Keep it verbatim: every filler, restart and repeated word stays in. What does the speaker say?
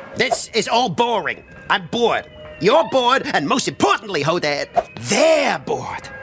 This is all boring. I'm bored. You're bored, and most importantly, Ho Dad, they're bored.